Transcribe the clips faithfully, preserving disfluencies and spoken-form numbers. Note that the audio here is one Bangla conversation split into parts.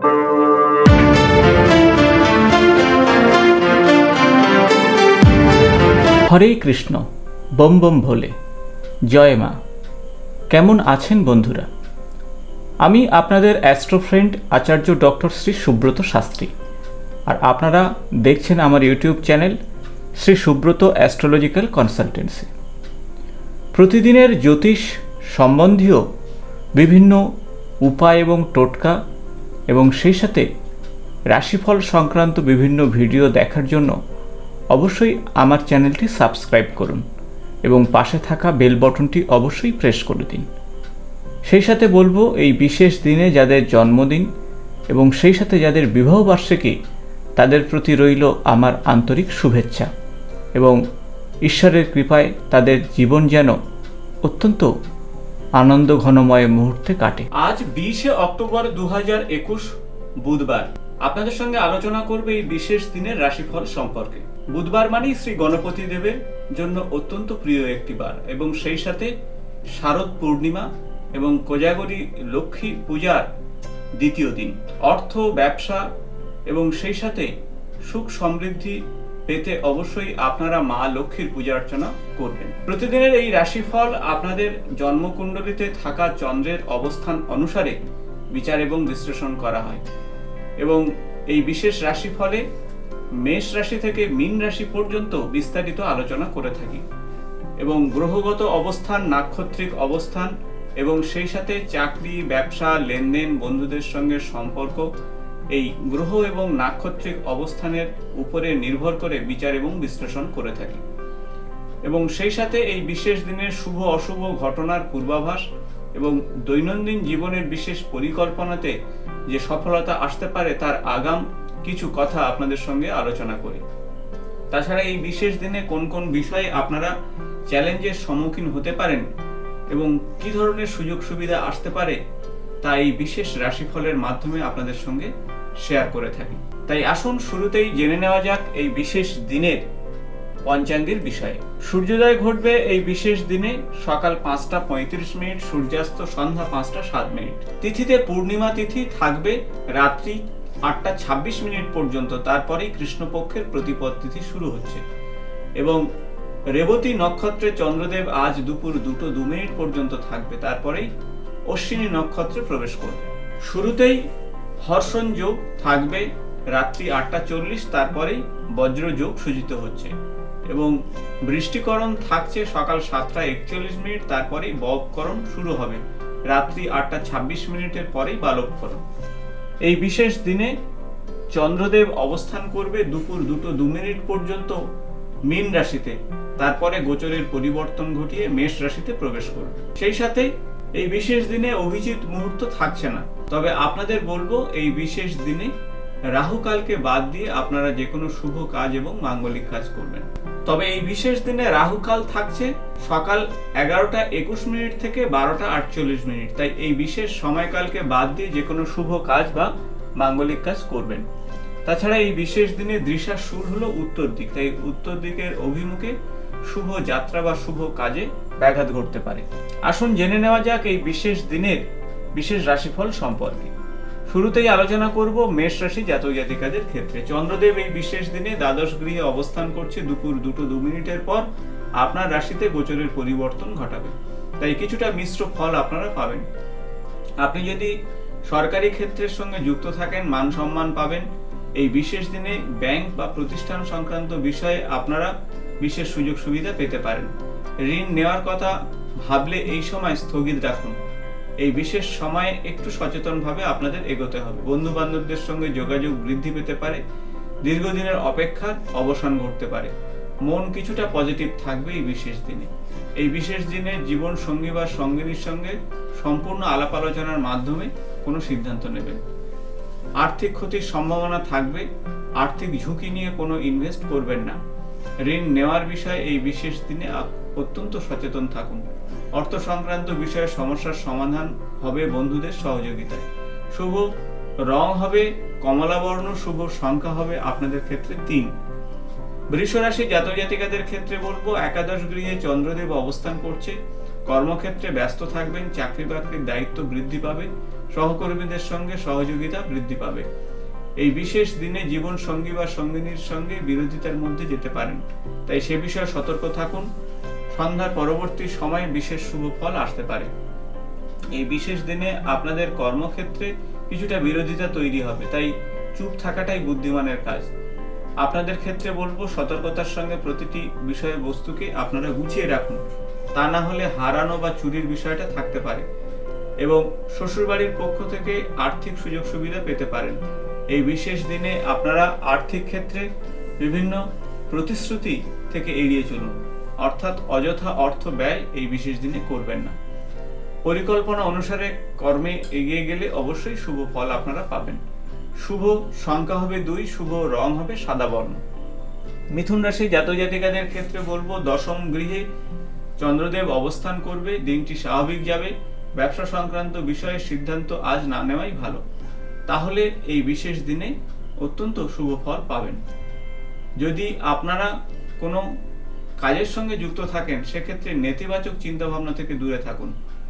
হরে কৃষ্ণ, বম বম ভোলে, জয় মা। কেমন আছেন বন্ধুরা? আমি আপনাদের astro friend Acharya doctor Shri Subrata Shastri, আর আপনারা দেখছেন আমার YouTube channel Shri Subrata astrological consultancy. প্রতিদিনের জ্যোতিষ সম্বন্ধীয় বিভিন্ন উপায় এবং টোটকা এবং সেই সাথে রাশিফল সংক্রান্ত বিভিন্ন ভিডিও দেখার জন্য অবশ্যই আমার চ্যানেলটি সাবস্ক্রাইব করুন এবং পাশে থাকা বেল বাটনটি অবশ্যই প্রেস করে দিন। সেই সাথে বলবো, এই বিশেষ দিনে যাদের জন্মদিন এবং সেই সাথে যাদের বিবাহবার্ষিকী, তাদের প্রতি রইল আমার আন্তরিক শুভেচ্ছা এবং ঈশ্বরের কৃপায় তাদের জীবন যেন অত্যন্ত আনন্দ ঘনময় মুহূর্তে কাটে। আজ বিশে অক্টোবর দু হাজার একুশ বুধবার আপনাদের সঙ্গে আলোচনা করবে এই বিশেষ দিনের রাশিফল সম্পর্কে। বুধবার মানেই শ্রী গণপতি দেবের জন্য অত্যন্ত প্রিয় একটি বার এবং সেই সাথে শারদ পূর্ণিমা এবং কোজাগরী লক্ষ্মী পূজার দ্বিতীয় দিন। অর্থ, ব্যবসা এবং সেই সাথে সুখ সমৃদ্ধি পেতে অবশ্যই আপনারা মা লক্ষ্মীর পূজা অর্চনা করবেন। প্রতিদিনের এই রাশিফল আপনাদের জন্মকুণ্ডলিতে থাকা চন্দ্রের অবস্থান অনুসারে বিচার এবং বিশ্লেষণ করা হয় এবং এই বিশেষ রাশিফলে মেষ রাশি থেকে মীন রাশি পর্যন্ত বিস্তারিত আলোচনা করে থাকি এবং গ্রহগত অবস্থান, নাক্ষত্রিক অবস্থান এবং সেই সাথে চাকরি, ব্যবসা, লেনদেন, বন্ধুদের সঙ্গে সম্পর্ক এই গ্রহ এবং নাক্ষত্রিক অবস্থানের উপরে নির্ভর করে বিচার এবং বিশ্লেষণ করে থাকি এবং সেই সাথে এই বিশেষ দিনের শুভ অশুভ ঘটনার পূর্বাভাস এবং দৈনন্দিন জীবনের বিশেষ পরিকল্পনাতে যে সফলতা আসতে পারে তার আগাম কিছু কথা আপনাদের সঙ্গে আলোচনা করি। তাছাড়া এই বিশেষ দিনে কোন কোন বিষয়ে আপনারা চ্যালেঞ্জের সম্মুখীন হতে পারেন এবং কি ধরনের সুযোগ সুবিধা আসতে পারে তা এই বিশেষ রাশিফলের মাধ্যমে আপনাদের সঙ্গে শেয়ার করে থাকি। তাই আসুন শুরুতেই জেনে নেওয়া যাক এই বিশেষ দিনের পঞ্চাঙ্গের বিষয়ে। সূর্যোদয় ঘটবে এই বিশেষ দিনে সকাল পাঁচটা পঁয়ত্রিশ মিনিট, সূর্যাস্ত সন্ধ্যা পাঁচটা সাত মিনিট। তিথিতে পূর্ণিমা তিথি থাকবে রাত্রি আটটা ছাব্বিশ মিনিট পর্যন্ত, তারপরেই কৃষ্ণপক্ষের প্রতিপদ তিথি শুরু হচ্ছে এবং রেবতী নক্ষত্রে চন্দ্রদেব আজ দুপুর দুটো দু মিনিট পর্যন্ত থাকবে, তারপরেই অশ্বিনী নক্ষত্রে প্রবেশ করবে। শুরুতেই হর্ষণ যোগ থাকবে রাত্রি আটটা চল্লিশ, তারপরেই বজ্র যোগ সূচিত হচ্ছে এবং বৃষ্টিকরণ থাকছে সকাল সাতটা একচল্লিশ মিনিট, তারপরেই ববকরণ শুরু হবে রাত্রি আটটা ছাব্বিশ মিনিটের পরেই বালবকরণ। এই বিশেষ দিনে চন্দ্রদেব অবস্থান করবে দুপুর দুটো দু মিনিট পর্যন্ত মীন রাশিতে, তারপরে গোচরের পরিবর্তন ঘটিয়ে মেষ রাশিতে প্রবেশ করবে। সেই সাথে এই বিশেষ দিনে অভিজিৎ মুহূর্ত থাকছে না, তবে আপনাদের বলবো এই বিশেষ দিনে রাহুকালকে বাদ দিয়ে আপনারা যে কোনো শুভ কাজ এবং মাঙ্গলিক কাজ করবেন। তবে এই বিশেষ দিনে রাহুকাল থাকছে সকাল এগারোটা একুশ মিনিট থেকে বারোটা আটচল্লিশ মিনিট, তাই এই বিশেষ সময়কালকে বাদ দিয়ে যে কোনো শুভ কাজ বা মাঙ্গলিক কাজ করবেন। তাছাড়া এই বিশেষ দিনে দৃশা সুর হলো উত্তর দিক, তাই উত্তর দিকের অভিমুখে শুভ যাত্রা বা শুভ কাজে ব্যাঘাত ঘটতে পারে। আসুন জেনে নেওয়া যাক এই বিশেষ দিনের বিশেষ রাশিফল সম্পর্কে। শুরুতেই আলোচনা করব মেষ রাশি জাতক জাতিকাদের ক্ষেত্রে। চন্দ্রদেব এই বিশেষ দিনে দ্বাদশ গৃহে অবস্থান করছে, দুপুর দুটো দু মিনিটের পর আপনার রাশিতে গোচরের পরিবর্তন ঘটাবে, তাই কিছুটা মিশ্র ফল আপনারা পাবেন। আপনি যদি সরকারি ক্ষেত্রের সঙ্গে যুক্ত থাকেন, মান সম্মান পাবেন। এই বিশেষ দিনে ব্যাংক বা প্রতিষ্ঠান সংক্রান্ত বিষয়ে আপনারা বিশেষ সুযোগ সুবিধা পেতে পারেন। ঋণ নেওয়ার কথা ভাবলে এই সময় স্থগিত রাখুন। এই বিশেষ সময়ে একটু সচেতনভাবে আপনাদের এগোতে হবে। বন্ধু বান্ধবদের সঙ্গে যোগাযোগ বৃদ্ধি পেতে পারে, দীর্ঘদিনের অপেক্ষার অবসান ঘটতে পারে। মন কিছুটা পজিটিভ থাকবে এই বিশেষ দিনে। এই বিশেষ দিনে জীবন সঙ্গী বা সঙ্গিনীর সঙ্গে সম্পূর্ণ আলাপ আলোচনার মাধ্যমে কোনো সিদ্ধান্ত নেবেন। আর্থিক ক্ষতির সম্ভাবনা থাকবে, আর্থিক ঝুঁকি নিয়ে কোনো ইনভেস্ট করবেন না। ঋণ নেওয়ার বিষয়ে এই বিশেষ দিনে অত্যন্ত সচেতন থাকুন। অর্থ সংক্রান্ত বিষয়ে সমস্যার সমাধান হবে বন্ধুদের সহযোগিতায়। শুভ রং হবে কমলা বর্ণ, শুভ সংখ্যা হবে আপনাদের ক্ষেত্রে তিন। বৃষ রাশি জাতক জাতিকাদের ক্ষেত্রে বলবো একাদশ গৃহে চন্দ্রদেব অবস্থান করছে, কর্মক্ষেত্রে ব্যস্ত থাকবেন, চাকরি বাকরির দায়িত্ব বৃদ্ধি পাবে, সহকর্মীদের সঙ্গে সহযোগিতা বৃদ্ধি পাবে। এই বিশেষ দিনে জীবন সঙ্গী বা সঙ্গিনীর সঙ্গে বিরোধিতার মধ্যে যেতে পারেন, তাই সে বিষয়ে সতর্ক থাকুন। সন্ধ্যার পরবর্তী সময়ে বিশেষ শুভ ফল আসতে পারে। এই বিশেষ দিনে আপনাদের কর্মক্ষেত্রে কিছুটা বিরোধিতা তৈরি হবে, তাই চুপ থাকাটাই বুদ্ধিমানের কাজ। আপনাদের ক্ষেত্রে বলবো সতর্কতার সঙ্গে প্রতিটি বিষয় বস্তুকে আপনারা গুছিয়ে রাখুন, তা না হলে হারানো বা চুরির বিষয়টা থাকতে পারে। এবং শ্বশুরবাড়ির পক্ষ থেকে আর্থিক সুযোগ সুবিধা পেতে পারেন। এই বিশেষ দিনে আপনারা আর্থিক ক্ষেত্রে বিভিন্ন প্রতিশ্রুতি থেকে এড়িয়ে চলুন, অর্থাৎ অযথা অর্থ ব্যয় এই বিশেষ দিনে করবেন না। পরিকল্পনা অনুসারে কর্মে এগিয়ে গেলে অবশ্যই শুভ ফল আপনারা পাবেন। শুভ সংখ্যা হবে দুই, শুভ রং হবে সাদা বর্ণ। মিথুন রাশি জাতক জাতিকাদের ক্ষেত্রে বলবো দশম গৃহে চন্দ্রদেব অবস্থান করবে, দিনটি স্বাভাবিক যাবে। ব্যবসা সংক্রান্ত বিষয়ে সিদ্ধান্ত আজ না নেওয়াই ভালো, তাহলে এই বিশেষ দিনে অত্যন্ত শুভ ফল পাবেন। যদি আপনারা কোনো কাজের সঙ্গে যুক্ত থাকেন সেক্ষেত্রে নেতিবাচক চিন্তা ভাবনা থেকে দূরে থাকুন,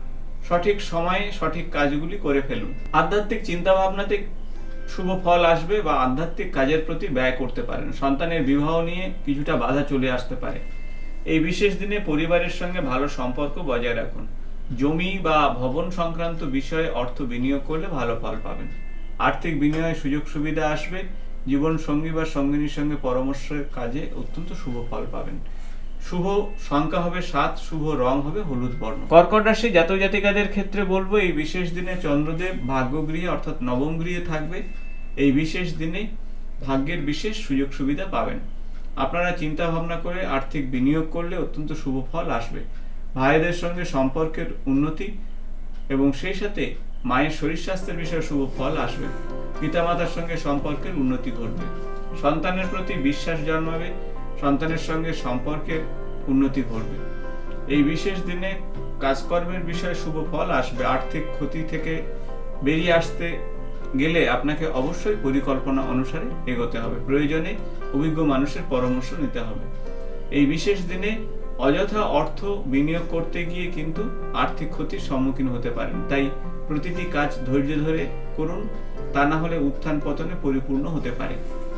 সঠিক সময়ে সঠিক কাজগুলি করে ফেলুন। আধ্যাত্মিক চিন্তা ভাবনাতে শুভ ফল আসবে বা আধ্যাত্মিক কাজের প্রতি ব্যয় করতে পারেন। সন্তানের বিবাহ নিয়ে কিছুটা বাধা চলে আসতে পারে। এই বিশেষ দিনে পরিবারের সঙ্গে ভালো সম্পর্ক বজায় রাখুন। জমি বা ভবন সংক্রান্ত বিষয়ে অর্থ বিনিয়োগ করলে ভালো ফল পাবেন। আর্থিক বিনিয়োগে সুযোগ সুবিধা আসবে। জীবন সঙ্গী বা সঙ্গিনীর সঙ্গে পরামর্শের কাজে অত্যন্ত শুভ ফল পাবেন। শুভ সংখ্যা হবে সাত, শুভ রং হবে হলুদ বর্ণ। কর্কট রাশি জাতক জাতিকাদের ক্ষেত্রে বলবো এই বিশেষ দিনে চন্দ্রদেব ভাগ্যগৃহে অর্থাৎ নবম গৃহে থাকবে। এই বিশেষ দিনে ভাগ্যের বিশেষ সুযোগ সুবিধা পাবেন। আপনারা চিন্তা ভাবনা করে আর্থিক বিনিয়োগ করলে অত্যন্ত শুভ ফল আসবে। ভাইদের সঙ্গে সম্পর্কের উন্নতি এবং সেই সাথে মায়ের শরীর স্বাস্থ্যের বিষয়ে শুভ ফল আসবে। পিতামাতার সঙ্গে সম্পর্কের উন্নতি ঘটবে। সন্তানের প্রতি বিশ্বাস জন্মাবে। সন্তানের সঙ্গে সম্পর্কের উন্নতি ঘটবে। এই বিশেষ দিনে কাজকর্মের বিষয়ে শুভ ফল আসবে। আর্থিক ক্ষতি থেকে বেরিয়ে আসতে গেলে আপনাকে অবশ্যই পরিকল্পনা অনুসারে এগোতে হবে। প্রয়োজনে অভিজ্ঞ মানুষের পরামর্শ নিতে হবে। এই বিশেষ দিনে অযথা অর্থ বিনিয়োগ করতে গিয়ে কিন্তু আর্থিক ক্ষতির সম্মুখীন হতে পারেন, তাই প্রতিটি কাজ ধৈর্য ধরে করুন, তা না হলে উত্থান পতনে পরিপূর্ণ হতে পারে।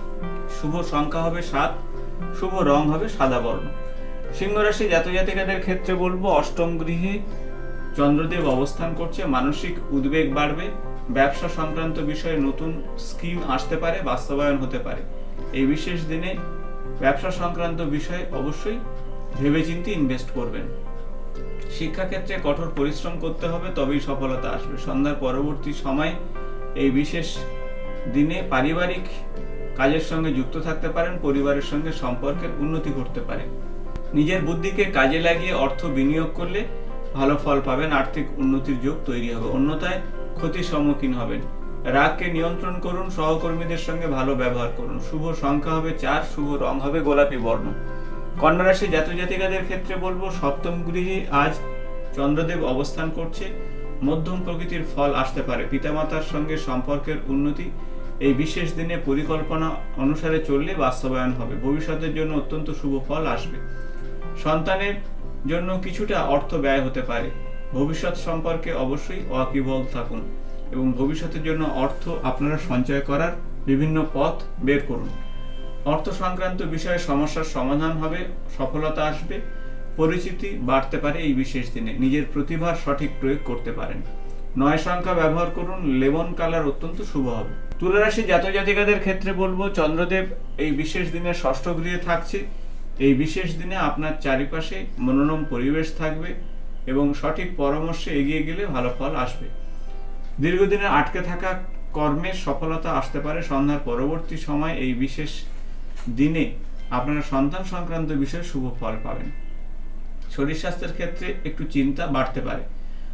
শুভ সংখ্যা হবে সাত, শুভ রং হবে সাদা বর্ণ। সিংহ রাশি জাতক জাতিকাদের ক্ষেত্রে বলবো অষ্টম গৃহে চন্দ্রদেব অবস্থান করছে। মানসিক উদ্বেগ বাড়বে। ব্যবসা সংক্রান্ত বিষয়ে নতুন স্কিম আসতে পারে, বাস্তবায়ন হতে পারে। এই বিশেষ দিনে ব্যবসা সংক্রান্ত বিষয়ে অবশ্যই ভেবেচিন্তে ইনভেস্ট করবেন। শিক্ষাক্ষেত্রে কঠোর পরিশ্রম করতে হবে, তবেই সফলতা আসবে। সন্ধ্যার পরবর্তী সময় এই বিশেষ দিনে পারিবারিক কাজের সঙ্গে যুক্ত থাকতে পারেন। পরিবারের সঙ্গে সম্পর্কের উন্নতি করতে পারে। নিজের বুদ্ধিকে কাজে লাগিয়ে অর্থ বিনিয়োগ করলে ভালো ফল পাবেন। আর্থিক উন্নতির যোগ তৈরি হবে, অন্যথায় ক্ষতির সম্মুখীন হবেন। রাগকে নিয়ন্ত্রণ করুন। সহকর্মীদের সঙ্গে ভালো ব্যবহার করুন। শুভ সংখ্যা হবে চার, শুভ রং হবে গোলাপি বর্ণ। কন্যা রাশি জাতক জাতিকাদের ক্ষেত্রে বলবো সপ্তম গৃহে আজ চন্দ্রদেব অবস্থান করছে। মধ্যম প্রকৃতির ফল আসতে পারে। পিতামাতার সঙ্গে সম্পর্কের উন্নতি এই বিশেষ দিনে পরিকল্পনা অনুসারে চললে বাস্তবায়ন হবে। ভবিষ্যতের জন্য অত্যন্ত শুভ ফল আসবে। সন্তানের জন্য কিছুটা অর্থ ব্যয় হতে পারে। ভবিষ্যৎ সম্পর্কে অবশ্যই ওয়াকিবহাল থাকুন এবং ভবিষ্যতের জন্য অর্থ আপনারা সঞ্চয় করার বিভিন্ন পথ বের করুন। অর্থ সংক্রান্ত বিষয়ে সমস্যার সমাধান হবে, সফলতা আসবে। পরিচিতি বাড়তে পারে এই বিশেষ দিনে। নিজের প্রতিভার সঠিক প্রয়োগ করতে পারেন। নয় সংখ্যা ব্যবহার করুন। লেমন কালার অত্যন্ত শুভ হবে। তুলা রাশি জাতক জাতিকাদের ক্ষেত্রে বলবো চন্দ্রদেব এই বিশেষ দিনে ষষ্ঠ গৃহে থাকছে। এই বিশেষ দিনে আপনার চারিপাশে মনোরম পরিবেশ থাকবে এবং সঠিক পরামর্শে এগিয়ে গেলে ভালো ফল আসবে। দীর্ঘদিনের আটকে থাকা কর্মের সফলতা আসতে পারে। সন্ধ্যার পরবর্তী সময় এই বিশেষ দিনে আপনারা সন্তান সংক্রান্ত বিষয়ে শুভ ফল পাবেন। শরীর স্বাস্থ্যের ক্ষেত্রে একটু চিন্তা বাড়তে পারে।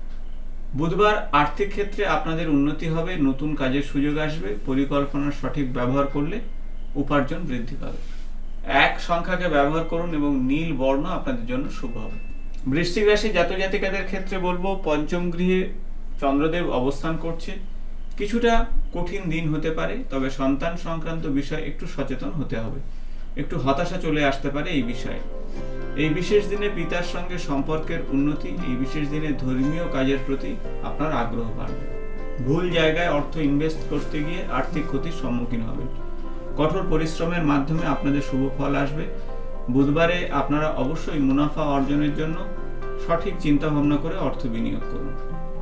বুধবার আর্থিক ক্ষেত্রে আপনাদের উন্নতি হবে। নতুন কাজের সুযোগ আসবে। পরিকল্পনার সঠিক ব্যবহার করলে উপার্জন বৃদ্ধি পাবে। এক সংখ্যাকে ব্যবহার করুন এবং নীল বর্ণ আপনাদের জন্য শুভ হবে। বৃশ্চিক রাশি জাতক জাতিকাদের ক্ষেত্রে বলবো পঞ্চম গৃহে চন্দ্রদেব অবস্থান করছে। কিছুটা কঠিন দিন হতে পারে, তবে সন্তান সংক্রান্ত বিষয়ে একটু সচেতন হতে হবে। একটু হতাশা চলে আসতে পারে এই বিষয়ে। এই বিশেষ দিনে পিতার সঙ্গে সম্পর্কের উন্নতি, এই বিশেষ দিনে ধর্মীয় কাজের প্রতি আপনার আগ্রহ বাড়বে। ভুল জায়গায় অর্থ ইনভেস্ট করতে গিয়ে আর্থিক ক্ষতির সম্মুখীন হবেন। কঠোর পরিশ্রমের মাধ্যমে আপনাদের শুভ ফল আসবে। বুধবারে আপনারা অবশ্যই মুনাফা অর্জনের জন্য সঠিক চিন্তা ভাবনা করে অর্থ বিনিয়োগ করুন।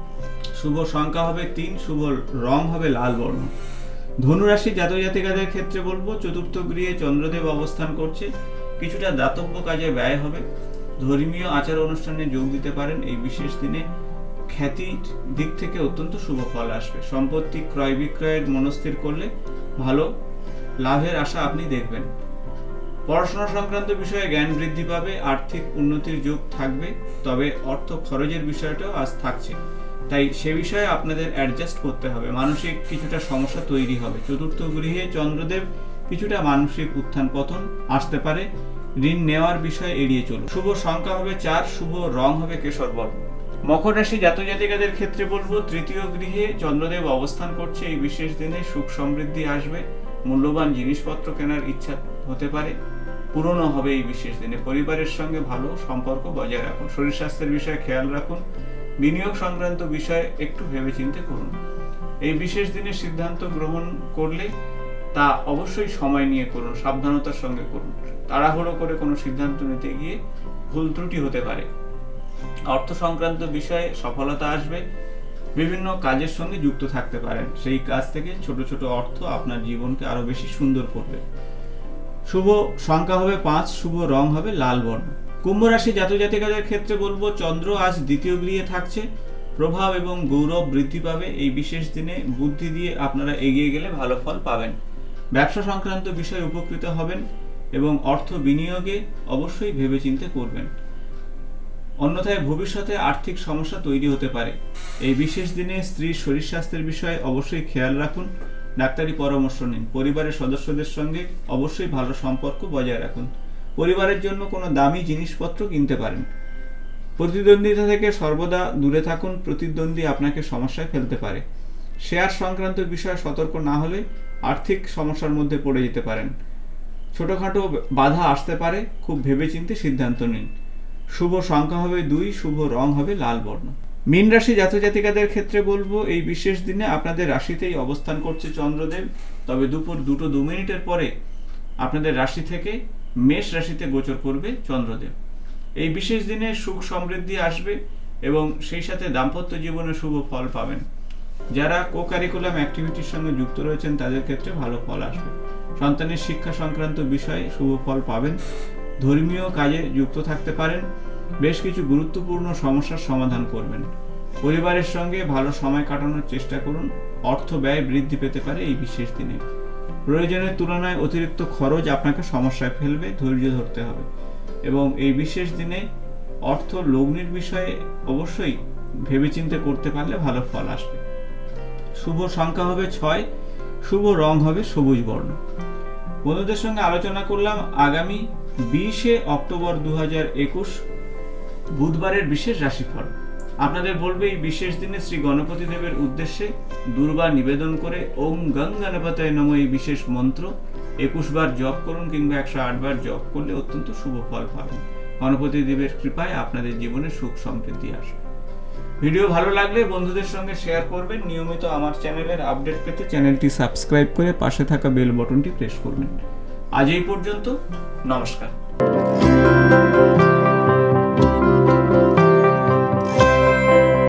শুভ সংখ্যা হবে তিন, শুভ রং হবে লাল বর্ণ। ধনুরাশি জাতক জাতিকাদের ক্ষেত্রে বলবো, চতুর্থ গৃহে চন্দ্রদেব অবস্থান করছে, কিছুটা দাতব্য কাজে ব্যয় হবে। ধর্মীয় আচার অনুষ্ঠানে যোগ দিতে পারেন। এই বিশেষ দিনে খ্যাতির দিক থেকে অত্যন্ত শুভ ফল আসবে। সম্পত্তি ক্রয় বিক্রয়ের মনস্থির করলে ভালো লাভের আশা আপনি দেখবেন। পড়াশোনা সংক্রান্ত বিষয়ে জ্ঞান বৃদ্ধি পাবে, আর্থিক উন্নতির যোগ থাকবে, তবে অর্থ খরচের বিষয়টাও আজ থাকছে, তাই সে বিষয়ে আপনাদের অ্যাডজাস্ট করতে হবে। মানসিক কিছুটা সমস্যা তৈরি হবে। চতুর্থ গৃহে চন্দ্রদেব, কিছুটা মানসিক উত্থান পতন আসতে পারে। ঋণ নেওয়ার বিষয় এড়িয়ে চলুন। শুভ সংখ্যা হবে চার, শুভ রং হবে কেশর বর্ণ। মকর রাশি জাতক জাতিকাদের ক্ষেত্রে বলবো, তৃতীয় গৃহে চন্দ্রদেব অবস্থান করছে। এই বিশেষ দিনে সুখ সমৃদ্ধি আসবে। মূল্যবান জিনিসপত্র কেনার ইচ্ছা হতে পারে, পূরণও হবে এই বিশেষ দিনে। পরিবারের সঙ্গে ভালো সম্পর্ক বজায় রাখুন। শরীর স্বাস্থ্যের বিষয়ে খেয়াল রাখুন। বিনিয়োগ সংক্রান্ত বিষয়ে একটু ভেবেচিন্তে করুন। এই বিশেষ দিনে সিদ্ধান্ত গ্রহণ করলে তা অবশ্যই সময় নিয়ে করুন, সাবধানতার সঙ্গে করুন। তাড়াহুড়ো করে কোনো সিদ্ধান্ত নিতে গিয়ে ভুল ত্রুটি হতে পারে। অর্থ সংক্রান্ত বিষয়ে সফলতা আসবে। বিভিন্ন কাজের সঙ্গে যুক্ত থাকতে পারেন, সেই কাজ থেকে ছোট ছোট অর্থ আপনার জীবনকে আরো বেশি সুন্দর করবে। শুভ সংখ্যা হবে পাঁচ, শুভ রং হবে লাল বর্ণ। কুম্ভ রাশি জাতক জাতিকাদের ক্ষেত্রে বলবো, চন্দ্র আজ দ্বিতীয় গৃহে থাকছে, প্রভাব এবং গৌরব বৃদ্ধি পাবে। এই বিশেষ দিনে বুদ্ধি দিয়ে আপনারা এগিয়ে গেলে ভালো ফল পাবেন। ব্যবসা সংক্রান্ত বিষয়ে উপকৃত হবেন এবং অর্থ বিনিয়োগে অবশ্যই ভেবেচিন্তে করবেন, অন্যথায় ভবিষ্যতে আর্থিক সমস্যা তৈরি হতে পারে। এই বিশেষ দিনে স্ত্রীর শরীর স্বাস্থ্যের বিষয়ে অবশ্যই খেয়াল রাখুন, ডাক্তারি পরামর্শ নিন। পরিবারের সদস্যদের সঙ্গে অবশ্যই ভালো সম্পর্ক বজায় রাখুন। পরিবারের জন্য কোনো দামি জিনিসপত্র কিনতে পারেন। প্রতিদ্বন্দ্বিতা থেকে সর্বদা দূরে থাকুন, প্রতিদ্বন্দ্বী আপনাকে সমস্যায় ফেলতে পারে। শেয়ার সংক্রান্ত বিষয়ে সতর্ক না হলে আর্থিক সমস্যার মধ্যে পড়ে যেতে পারেন। ছোটখাটো বাধা আসতে পারে, খুব ভেবেচিন্তে সিদ্ধান্ত নিন। শুভ সংখ্যা হবে দুই, শুভ রং হবে লাল বর্ণ। মীন রাশি জাতক জাতিকাদের ক্ষেত্রে বলবো, এই বিশেষ দিনে আপনাদের রাশিতেই অবস্থান করছে চন্দ্রদেব, তবে দুপুর দুটো দু মিনিটের পরে আপনাদের রাশি থেকে মেষ রাশিতে গোচর করবে চন্দ্রদেব। এই বিশেষ দিনে সুখ সমৃদ্ধি আসবে এবং সেই সাথে দাম্পত্য জীবনে শুভ ফল পাবেন। যারা কো কারিকুলাম অ্যাক্টিভিটির সঙ্গে যুক্ত রয়েছেন তাদের ক্ষেত্রে ভালো ফল আসবে। সন্তানের শিক্ষা সংক্রান্ত বিষয়ে শুভ ফল পাবেন। ধর্মীয় কাজে যুক্ত থাকতে পারেন। বেশ কিছু গুরুত্বপূর্ণ সমস্যার সমাধান করবেন। পরিবারের সঙ্গে ভালো সময় কাটানোর চেষ্টা করুন। অর্থ ব্যয় বৃদ্ধি পেতে পারে এই বিশেষ দিনে। প্রয়োজনের তুলনায় অতিরিক্ত খরচ আপনাকে সমস্যায় ফেলবে, ধৈর্য ধরতে হবে। এবং এই বিশেষ দিনে অর্থ লগ্নির বিষয়ে অবশ্যই ভেবেচিন্তে করতে পারলে ভালো ফল আসবে। শুভ সংখ্যা হবে ছয়, শুভ রং হবে সবুজ বর্ণ। বন্ধুদের সঙ্গে আলোচনা করলাম আগামী বিশে অক্টোবর দু হাজার একুশ বুধবারের বিশেষ রাশিফল। আপনাদের বলবে, এই বিশেষ দিনে শ্রী গণপতি দেবের উদ্দেশ্যে দুর্বার নিবেদন করে ওম গং গণপতায় নমঃ এই বিশেষ মন্ত্র একুশ বার জপ করুন, কিংবা একশো আট বার জপ করলে অত্যন্ত শুভ ফল পাবেন। গণপতি দেবের কৃপায় আপনাদের জীবনে সুখ সমৃদ্ধি আসবে। ভিডিও ভালো লাগলে বন্ধুদের সঙ্গে শেয়ার করবেন। নিয়মিত আমার চ্যানেলের আপডেট পেতে চ্যানেলটি সাবস্ক্রাইব করে পাশে থাকা বেল বটনটি প্রেস করবেন। আজ এই পর্যন্ত, নমস্কার।